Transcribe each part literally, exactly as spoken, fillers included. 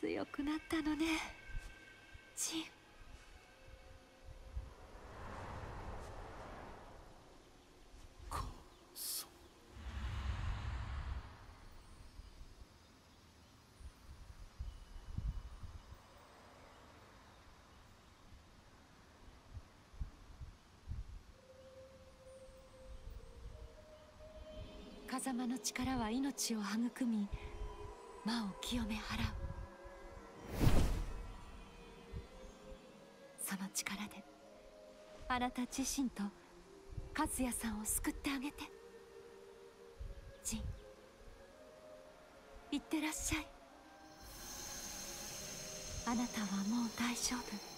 強くなったのね、ジン。 母さん。 風間の力は命を育み、魔を清め払う。その力であなた自身と和也さんを救ってあげて。ジン、いってらっしゃい。あなたはもう大丈夫。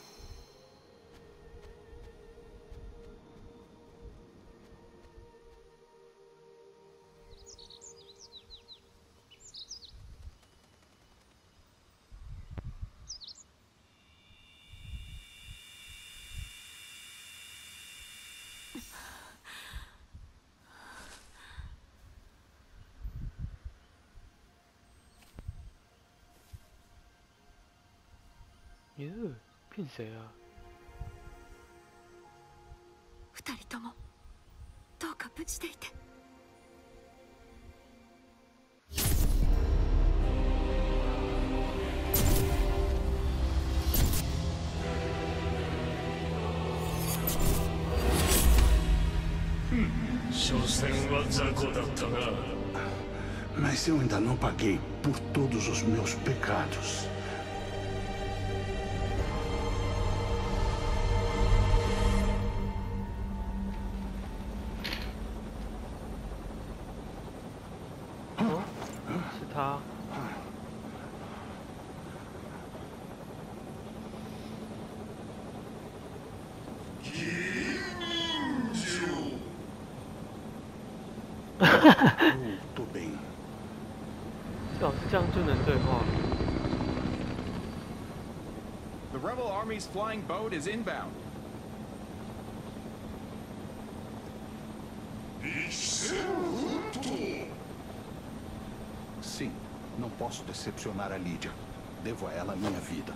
えー、骗谁啊？ 二人ともどうか無事でいて。 所詮は雑魚だったな。 Mas eu ainda não paguei por todos os meus pecados. Oh, 是他。 Tô bem. 是哦，这样就能对话。 The rebel army's flying boat is inbound. Sim, não posso decepcionar a Lídia. Devo a ela a minha vida.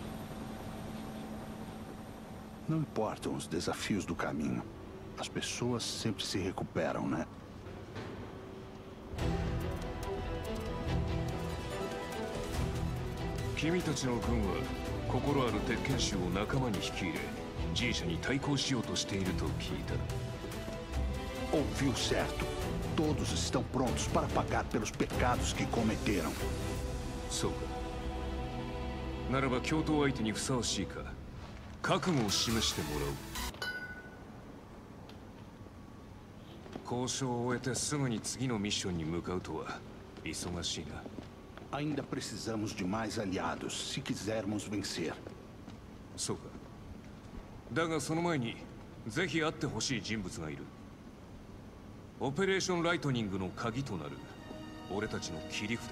Não importam os desafios do caminho. As pessoas sempre se recuperam, né? Kimiたちの軍は心ある鉄拳衆を仲間に引き入れ、G社に対抗しようとしていると聞いた。 Ouviu certo. Todos estão prontos para pagar pelos pecados que cometeram. そうか。ならば共闘相手にふさわしいか、覚悟を示してもらおう。交渉を終えてすぐに次のミッションに向かうとは忙しいな。 Ainda precisamos de mais aliados se quisermos vencer. そうか。だがその前にぜひ会ってほしい人物がいる。オペレーションライトニングの鍵となる俺たちの切り札。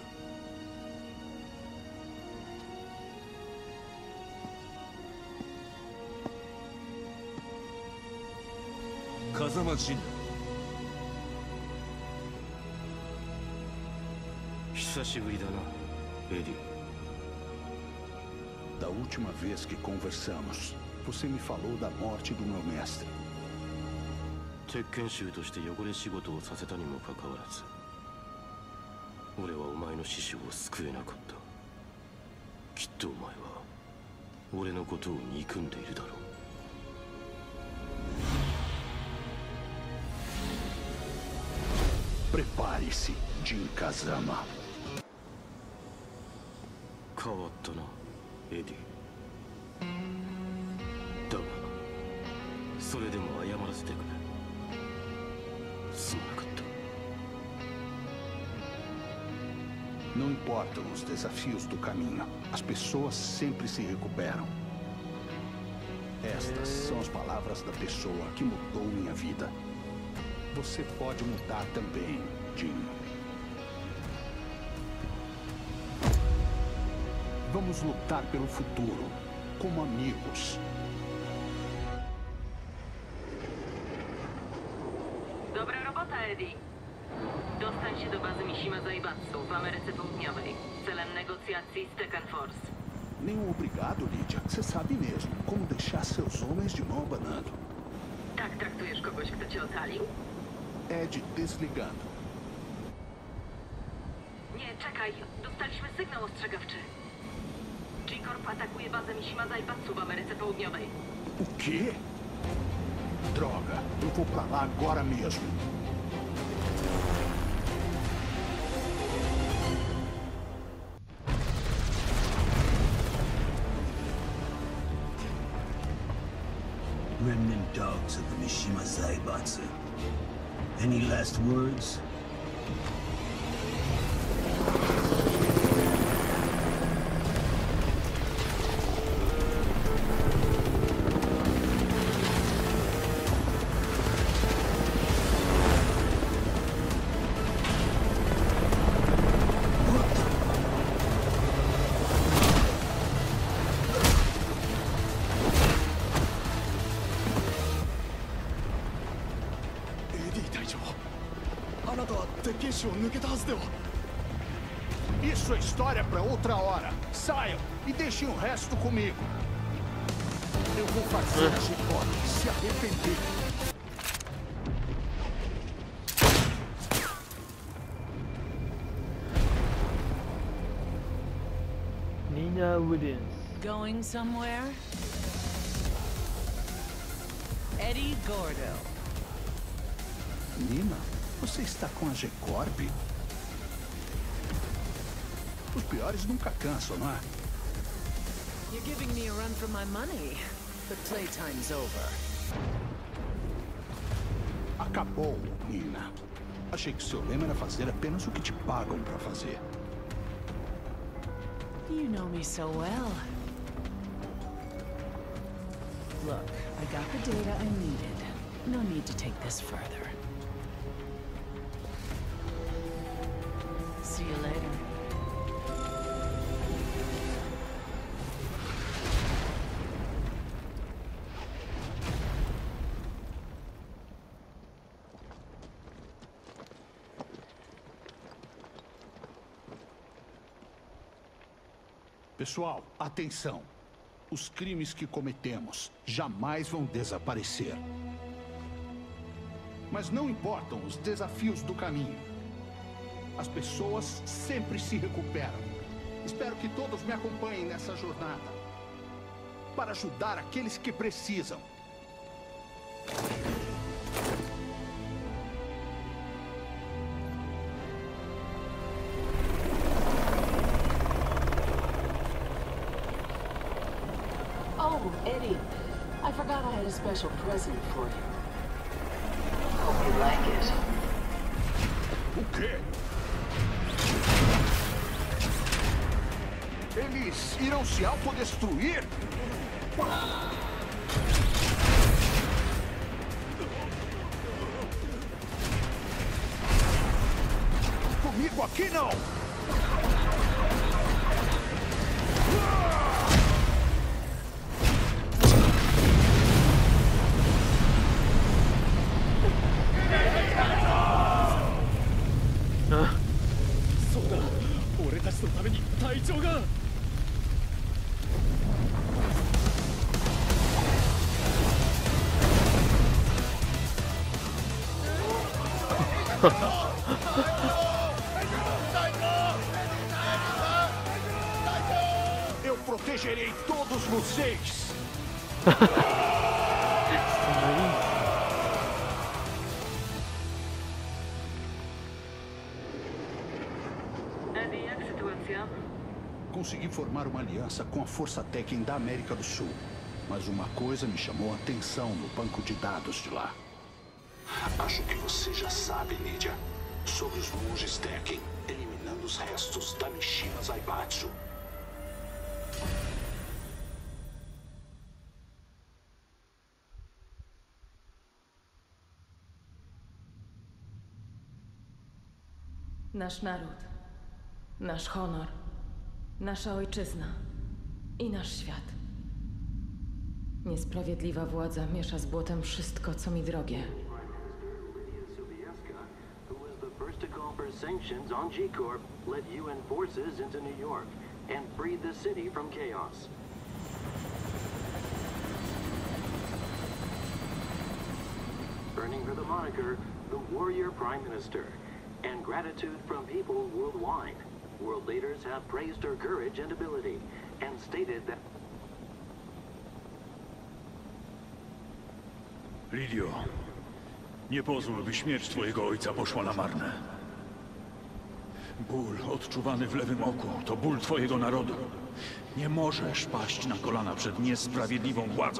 風間陣だ。 久しぶりだな、エディ。 Da última vez que conversamos, você me falou da morte do meu mestre. 鉄拳衆として汚れ仕事をさせたにもかかわらず、俺はお前の死死を救えなかった。きっとお前は俺のことを憎んでいるだろう。 Prepare-se, Jin Kazama. 変わったな、エディ。だがそれでも謝らせてくれ。すまなかった。 Não importam os desafios do caminho. As pessoas sempre se recuperam. Estas são as palavras da pessoa que mudou minha vida. Você pode mudar também, Jin. Vamos lutar pelo futuro, como amigos. Dobra robota, Eddie. Dostań się do bazy Mishima Zaibatsu w Ameryce Południowej celem negocjacji z Tekken Force. Nenhum obrigado, Lydia. Você sabe mesmo como deixar seus homens de mão abanando. Tak traktujesz kogoś, kto cię ocalił? Ed desligando. Nie, czekaj. Dostaliśmy sygnał ostrzegawczy. G-Corp atakuje bazę Mishima Zaibatsu w Ameryce Południowej. O quê? Droga, eu vou pra lá agora mesmo. Remnant dogs of the Mishima Zaibatsu. Any last words? Isso é história pra outra hora. Saiam e deixem o resto comigo. Eu vou fazer a G-Corp se arrepender. Nina Williams. Going somewhere? Eddie Gordo. Nina, você está com a G-Corp? Os piores nunca cansam, não é? You're giving me a run for my money, but playtime's over. Acabou, Nina. Achei que seu lema era fazer apenas o que te pagam pra fazer. You know me so well. Look, I got the data I needed. No need to take this further. See you later. Pessoal, atenção. Os crimes que cometemos jamais vão desaparecer. Mas não importam os desafios do caminho. As pessoas sempre se recuperam. Espero que todos me acompanhem nessa jornada. Para ajudar aqueles que precisam. Oh, Eddie, I forgot I had a special present for you. Hope you like it. O quê? Eles irão se autodestruir? Comigo aqui não! Eu protegerei todos vocês. Eddie, jak sytuacja? Consegui formar uma aliança com a Força Tekken da América do Sul. Mas uma coisa me chamou a atenção no banco de dados de lá. Acho que você já sabe, Lydia. Sobre os monges Tekken, eliminando os restos da Mishima Zaibatsu. Nasz naród, nasz honor, nasza ojczyzna i nasz świat. Niesprawiedliwa władza miesza z błotem wszystko, co mi drogie. First to call for sanctions on G-Corp led U N forces into New York. and freed the city from chaos. Earning her the moniker, the Warrior Prime Minister, and gratitude from people worldwide. World leaders have praised her courage and ability, and stated that... Lidio, nie pozwól, by śmierć twojego ojca poszła na marne. Ból odczuwany w lewym oku to ból twojego narodu. Nie możesz paść na kolana przed niesprawiedliwą władzą.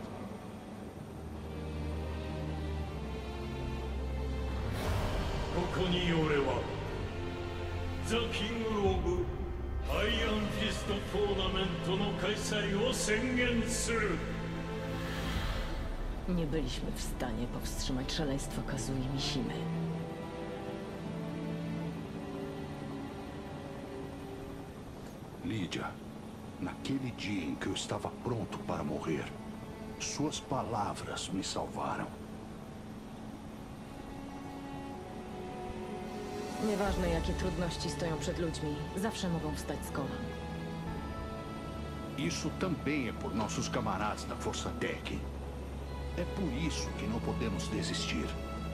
ここに俺はザ・キング・オブ・アイアンフィストトーナメントの開催を宣言する。 Nie byliśmy w stanie powstrzymać szaleństwa Kazui Mishimy. Lídia, naquele dia em que eu estava pronto para morrer, suas palavras me salvaram. Nieważne, jakie trudności stoją przed ludźmi, zawsze mogą wstać z kolan. Isso também é por nossos camaradas da Força Tech. É por isso que não podemos desistir.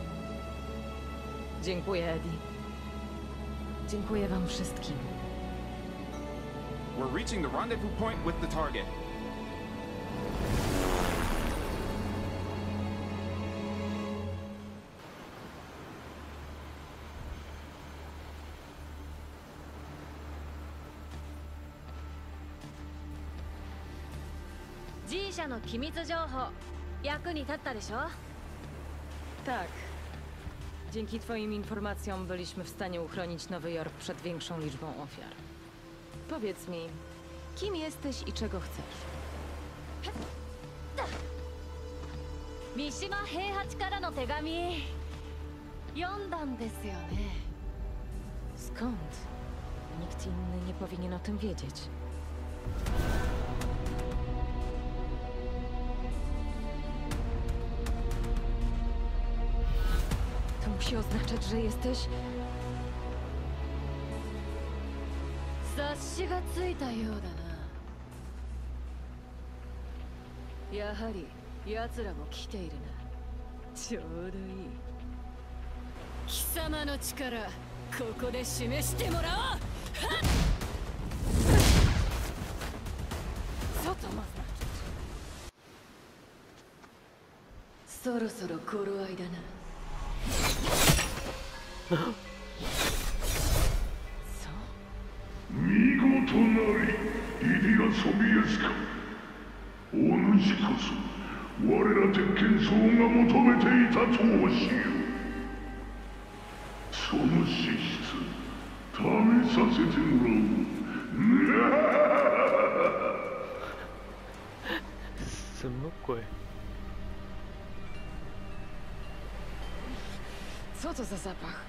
Dziękuję, Eddie. Dziękuję wam wszystkim. We're reaching the rendezvous point with the target. G社の機密情報役に立ったでしょ? Tak. Dzięki twoim informacjom byliśmy w stanie uchronić Nowy Jork przed większą liczbą ofiar. Powiedz mi, kim jesteś i czego chcesz? Mishima Heihachiからの手紙読んだんですよね. Skąd? Nikt inny nie powinien o tym wiedzieć. To musi oznaczać, że jesteś... 察しがついたようだな。やはり奴らも来ているな。ちょうどいい。貴様の力、ここで示してもらおう。はっ！ Co to ma znaczyć? そろそろ頃合いだな。 見事なり、イディア・ソビエスか。お主こそ我ら鉄拳僧が求めていた闘士よ。その資質試させてもらおう。 什么鬼？ Co to za zapach?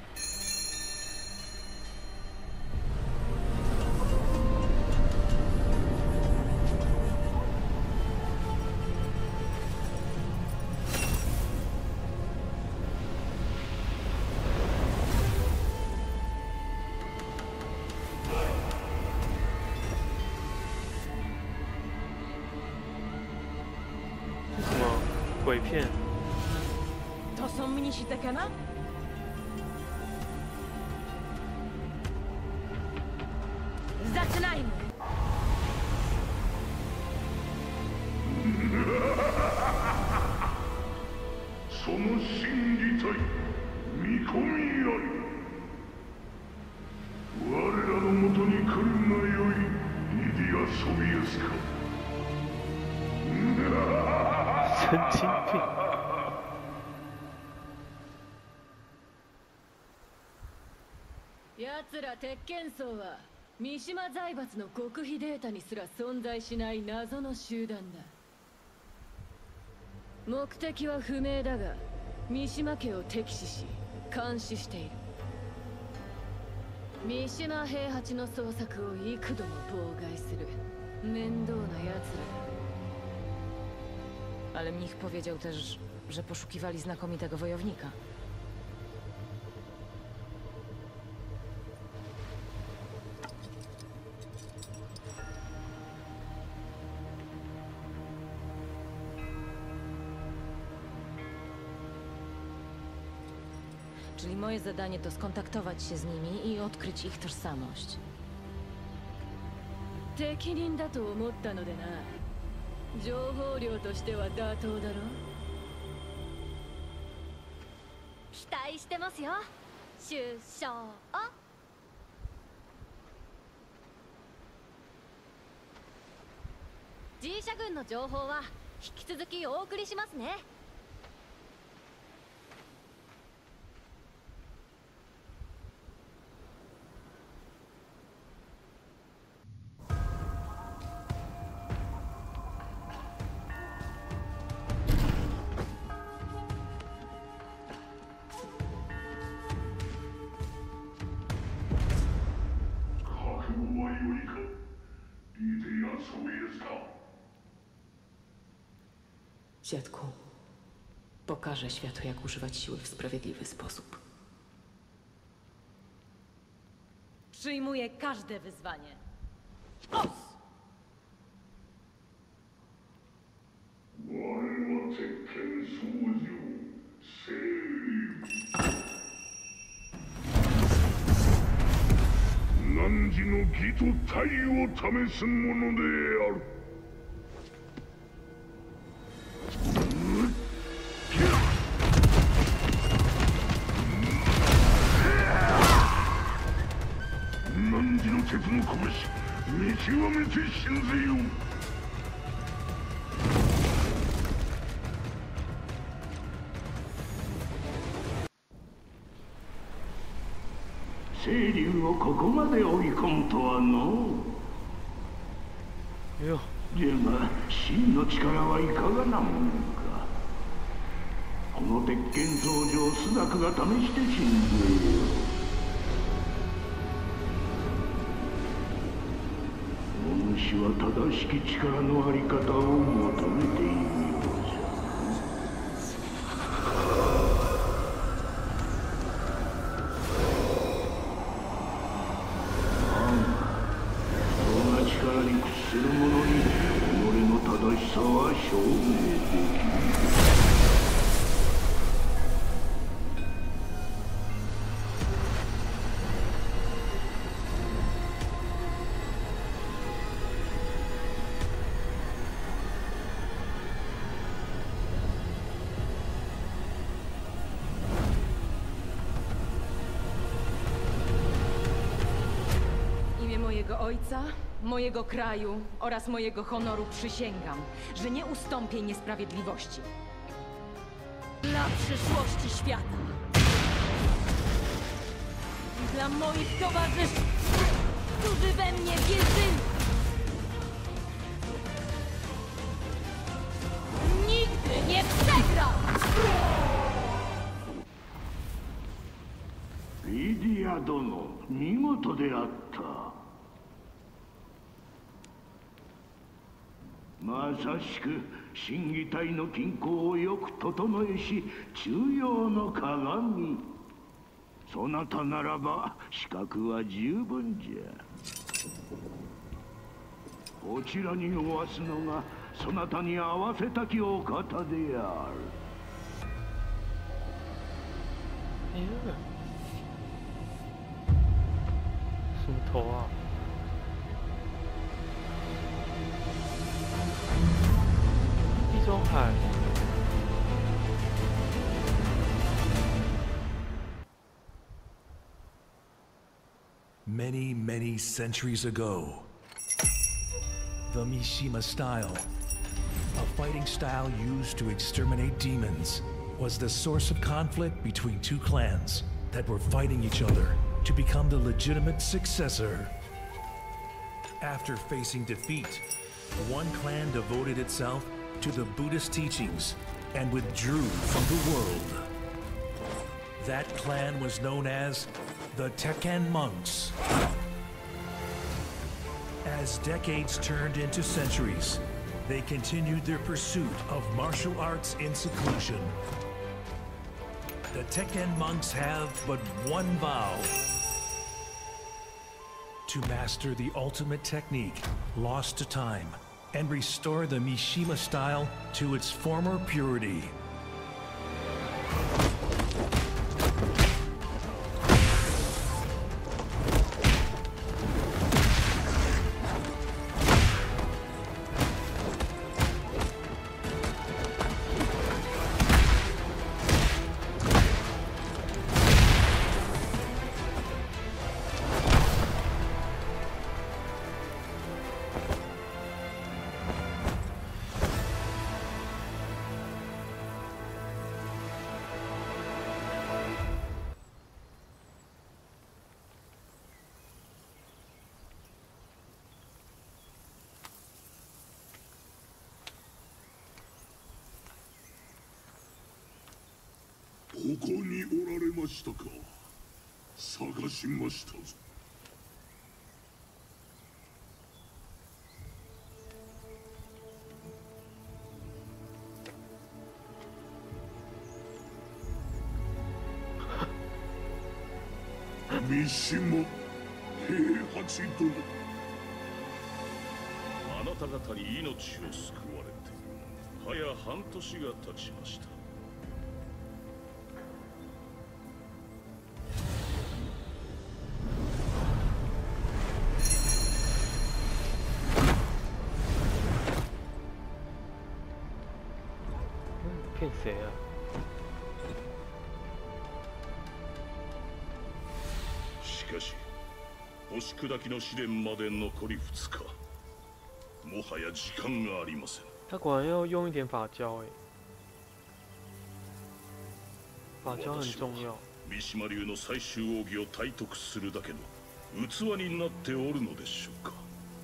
To są mnisi Tekena? Zaczynajmy! その真理体見込みあり。我らのもとに来るがよい、イディア・ソビエスか。 神经病。 奴ら鉄拳僧は三島財閥の極秘データにすら存在しない謎の集団だ。目的は不明だが、三島家を敵視し監視している。三島平八の捜索を幾度も妨害する面倒な奴らだ。 Ale mnich powiedział też, że poszukiwali znakomitego wojownika. Czyli moje zadanie to skontaktować się z nimi i odkryć ich tożsamość. 適任だと思ったのでな。情報量としては妥当だろ。 期待してますよ、首相。G 社軍の情報は引き続きお送りしますね。 Dziadku, pokażę światu, jak używać siły w sprawiedliwy sposób. Przyjmuję każde wyzwanie. Os! Nanji no gi to taiを試すものである。汝の鉄の拳、見極めてしんぜよ。清流をここまで追い込むとはの。 いや。 じゃが、真の力はいかがなものか。この鉄拳僧正朱雀が試してしんぜよ。お主は正しき力のあり方を求めているようじゃ。力に屈する者に己の正しさは証明できる。 Mojego ojca, mojego kraju oraz mojego honoru przysięgam, że nie ustąpię niesprawiedliwości. Dla przyszłości świata. I dla moich towarzyszy, którzy we mnie wierzyli. Nigdy nie przegram! Lidia殿、見事であった。まさしく審議体の均衡をよく整えし中庸の鏡。そなたならば資格は十分じゃ。こちらにおわすのがそなたに合わせたきお方である。 え什么头啊？地中海。 Many, many centuries ago, the Mishima style, a fighting style used to exterminate demons, was the source of conflict between two clans that were fighting each other to become the legitimate successor. After facing defeat, one clan devoted itself to the Buddhist teachings and withdrew from the world. That clan was known as the Tekken Monks. As decades turned into centuries, they continued their pursuit of martial arts in seclusion. The Tekken Monks have but one vow: to master the ultimate technique lost to time and restore the Mishima style to its former purity. こにおられましたか。探しましたぞ。三島平八殿、 あなた方に命を救われて早半年が経ちました。 骗谁啊？ しかし星砕きの試練まで残りふつか、もはや時間がありません。 他果然要用一点法胶哎，法胶很重要。 三島流の最終奥義を体得するだけの器になっておるのでしょうか。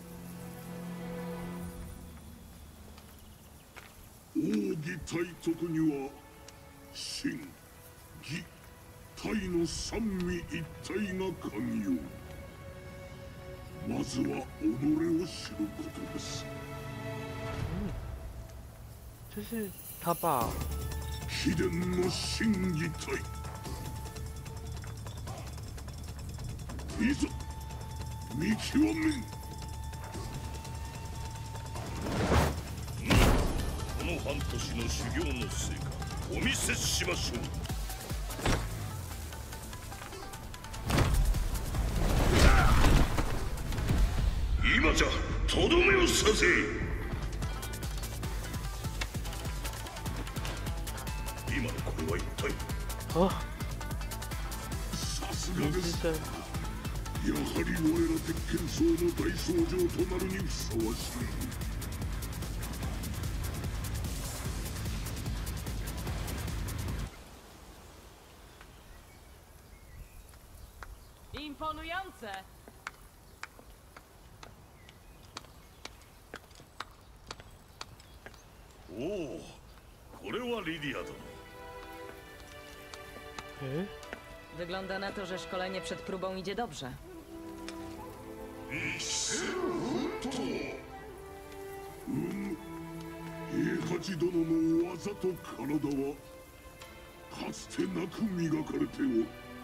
奥義体得には真偽体の三位一体が鍵よ。まずは己を知ることです。 嗯，这是他爸。 秘伝の真偽体。いざ見極めん。 この半年の修行の成果お見せしましょう。今じゃとどめをさせ。今のこれは一体。 あ、 さすがです。やはり我ら鉄拳僧の大僧正となるにふさわしい。 Imponujące! おお、これはリディア殿。 え？ Wygląda na to, że szkolenie przed próbą idzie dobrze. うん、平八殿の技と体はかつてなく磨かれておる。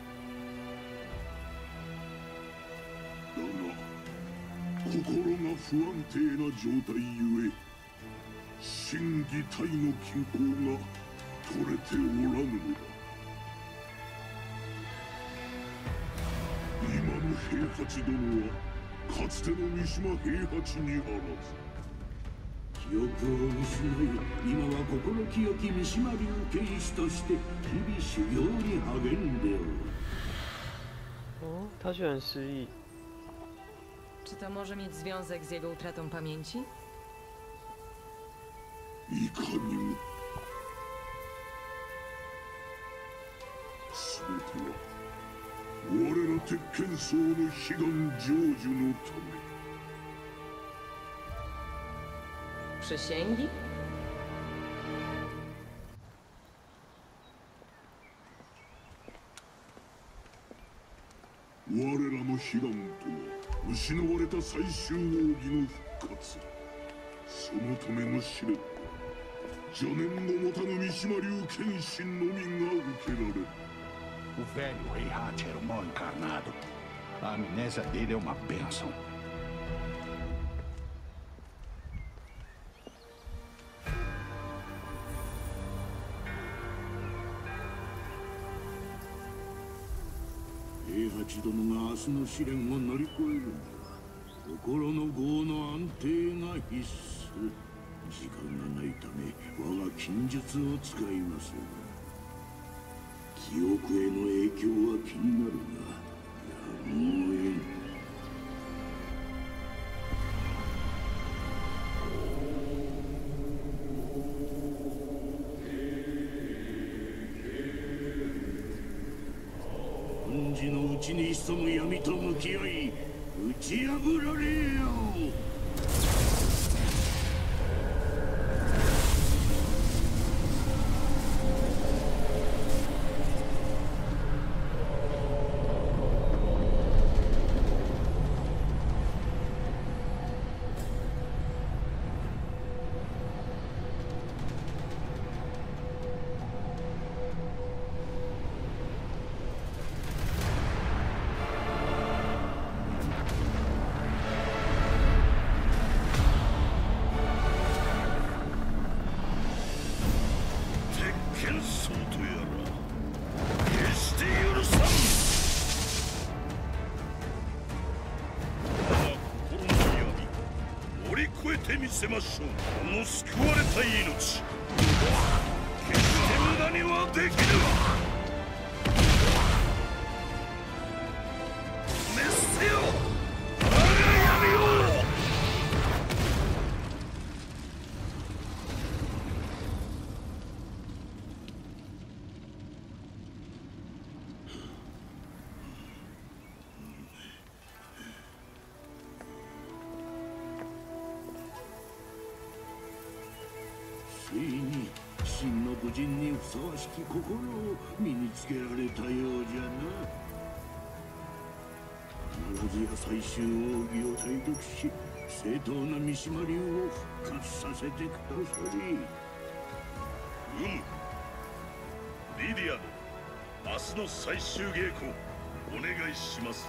だが心が不安定な状態ゆえ真偽体の均衡が取れておらぬのだ。今の平八殿はかつての三島平八にあらず。記憶を失い、今は心清き三島流剣士として日々修行に励んでおる。 哦，他居然失忆。 Czy to może mieć związek z jego utratą pamięci? いかにも。全ては我ら鉄拳僧の悲願成就のため。 Przysięgi? 我らの悲願とは失われた最終奥義の復活。そのための試練は邪念を持たぬ三島流剣士のみが受けられる。 O velho Heihachi era um mal encarnado. A amnésia dele é uma bênção. Heihachi殿が明日の試練を乗り越えるには心の業の安定が必須。時間がないため我が禁術を使います。記憶への影響は気になるが、やむを得ん。本時のうちに潜む闇と向き合い、打ち破られよう。 「 乗り越えてみせましょう。この救われた命、決して無駄にはできぬ。滅せよ我が闇を。 ついに真の武人にふさわしき心を身につけられたようじゃな。必ずや最終奥義を体読し、正当な三島流を復活させてください。 うむ。リディアの明日の最終稽古お願いしますぞ。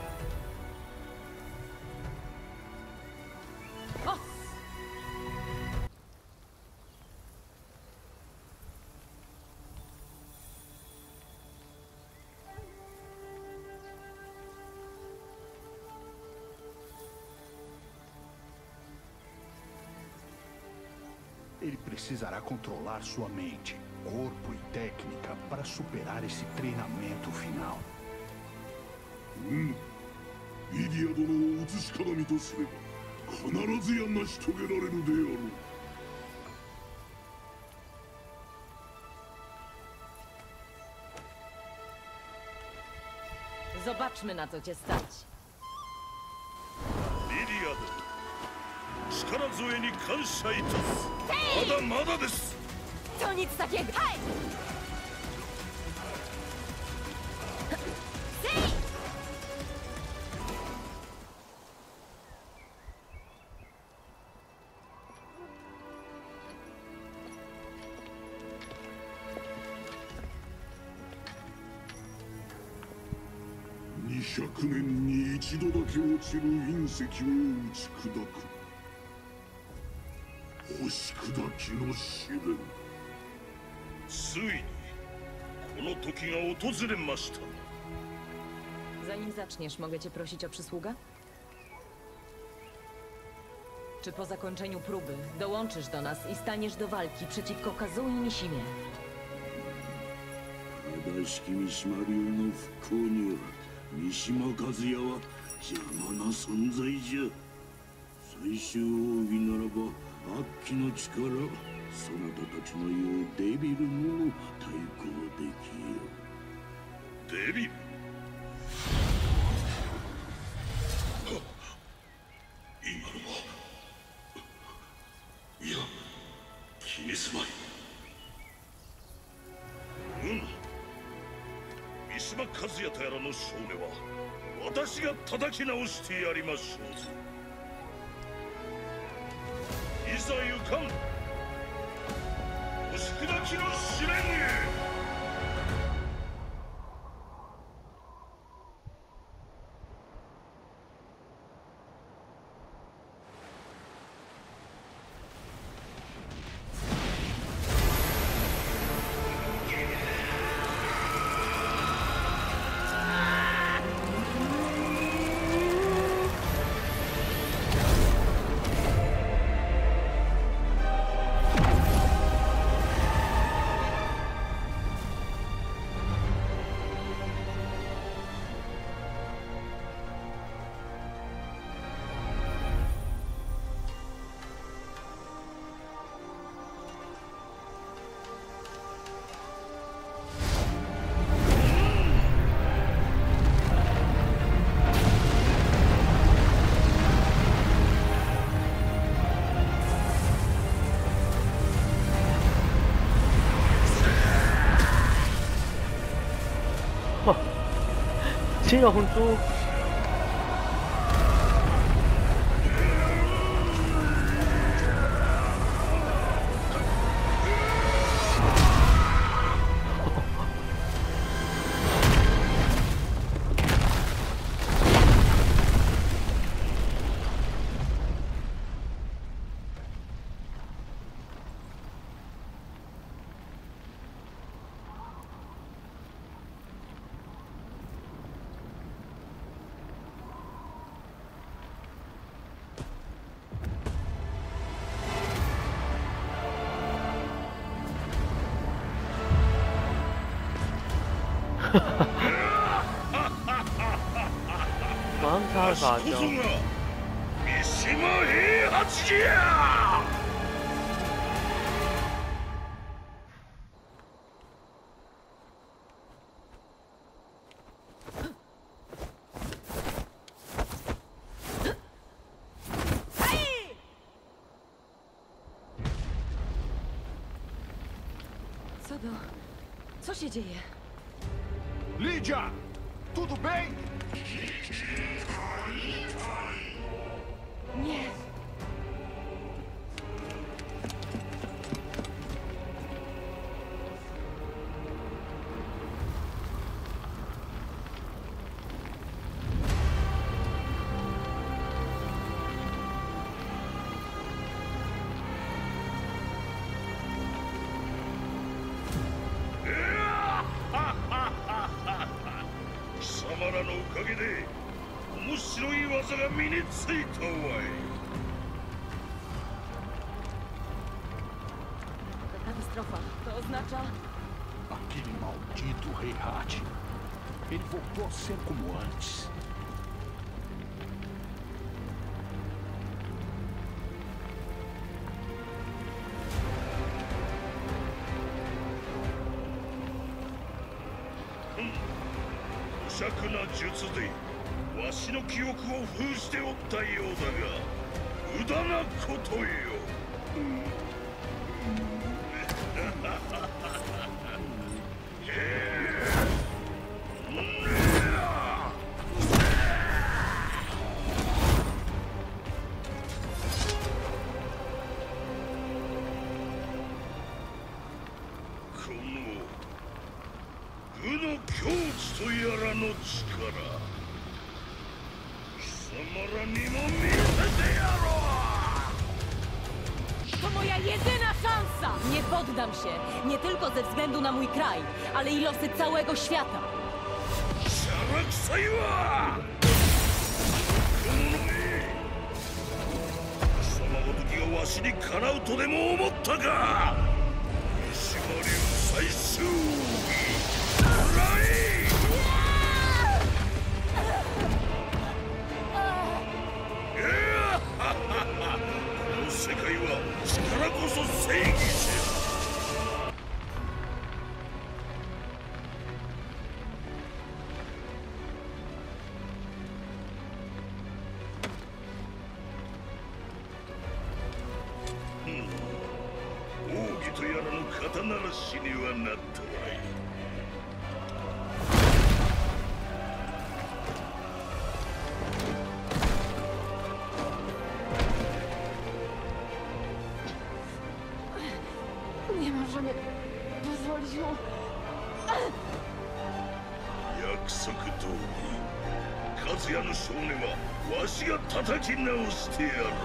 Ele precisará controlar sua mente, corpo e técnica para superar esse treinamento final. うん。リディア殿を映し鏡とすれば必ずや成し遂げられるであろう。 Zobaczmy, na co cię stać. リディア殿、力添えに感謝いたす。まだまだです。 To nic takiego. Hej! Hej! にひゃくねんに一度だけ落ちる隕石を打ち砕く星砕きの試練。 ついにこの時が訪れました。 Zanim zaczniesz, mogę cię prosić o przysługę? Czy po zakończeniu próby dołączysz do nas i staniesz do walki przeciwko Kazui Mishimie? 正しき三島流の復興には三島和也は邪魔な存在じゃ。最終奥義ならば悪鬼の力、そなたたちの言うデビルにも対抗できよ。 デビル？今のは、いや、気にすまい。うん。三島和也とやらの少年は私が叩き直してやりましょうぞ。いざ行かん、星砕きの試練へ。 亲了红猪。 마음 잘 가죠. 미시마 해하지야. Co się dzieje? Lídia! Tudo bem? Nie. Katastrofa. To oznacza... Aquele maldito Rei Hat. Ele voltou a ser como antes. Hum. 愚策な術で わしの記憶を封じておったようだが無駄なことよ。この愚の境地とやらの力 To moja jedyna szansa! Nie poddam się! Nie tylko ze względu na mój kraj, ale i losy całego świata! 世界は力こそ正義せよ。奥義とやらの肩慣らしにはなったわい。 Nie możemy pozwolić mu... 約束通り、和也の少年はわしが叩き直してやろう。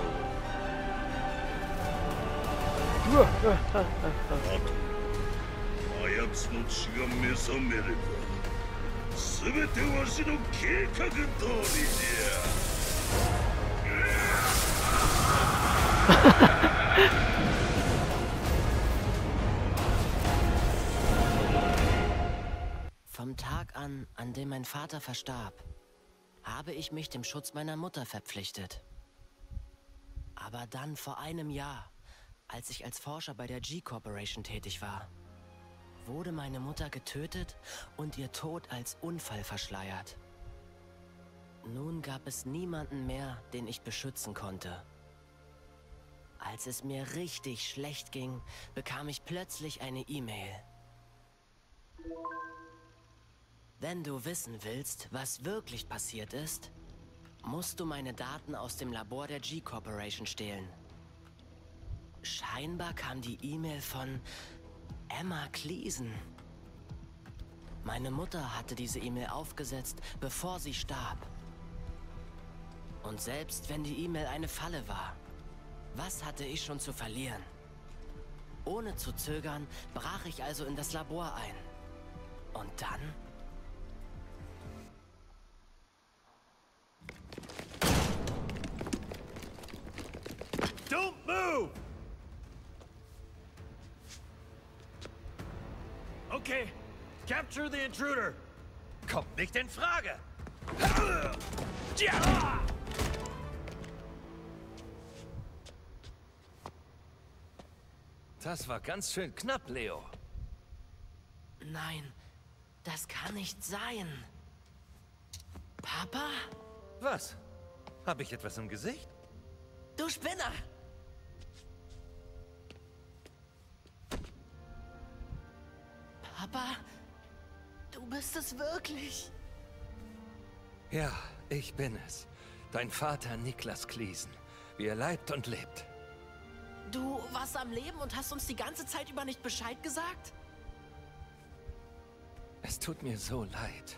あと、あやつの血が目覚めれば、すべてわしの計画通りじゃ。 Vom Tag an, an dem mein Vater verstarb, habe ich mich dem Schutz meiner Mutter verpflichtet. Aber dann vor einem Jahr, als ich als Forscher bei der G-Corporation tätig war, wurde meine Mutter getötet und ihr Tod als Unfall verschleiert. Nun gab es niemanden mehr, den ich beschützen konnte. Als es mir richtig schlecht ging, bekam ich plötzlich eine E-Mail. Wenn du wissen willst, was wirklich passiert ist, musst du meine Daten aus dem Labor der G-Corporation stehlen. Scheinbar kam die E-Mail von Emma Cleason. Meine Mutter hatte diese E-Mail aufgesetzt, bevor sie starb. Und selbst wenn die E-Mail eine Falle war, was hatte ich schon zu verlieren? Ohne zu zögern, brach ich also in das Labor ein. Und dann... Don't move! Okay, capture the intruder. Kommt nicht in Frage. Das war ganz schön knapp, Leo. Nein, das kann nicht sein. Papa? Was? Habe ich etwas im Gesicht? Du Spinner! Papa, du bist es wirklich. Ja, ich bin es. Dein Vater Niklas Cleason. Wie er leibt und lebt. Du warst am Leben und hast uns die ganze Zeit über nicht Bescheid gesagt? Es tut mir so leid.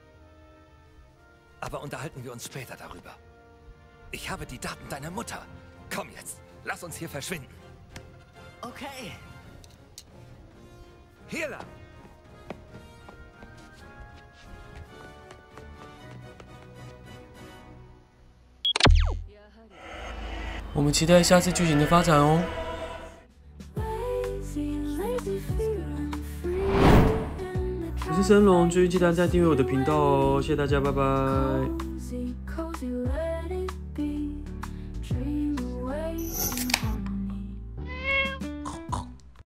Aber unterhalten wir uns später darüber. Ich habe die Daten deiner Mutter. Komm jetzt, lass uns hier verschwinden. Okay. Hier lang. 我们期待下次剧情的发展哦。我是森龙，最近记得在订阅我的频道哦，谢谢大家，拜拜。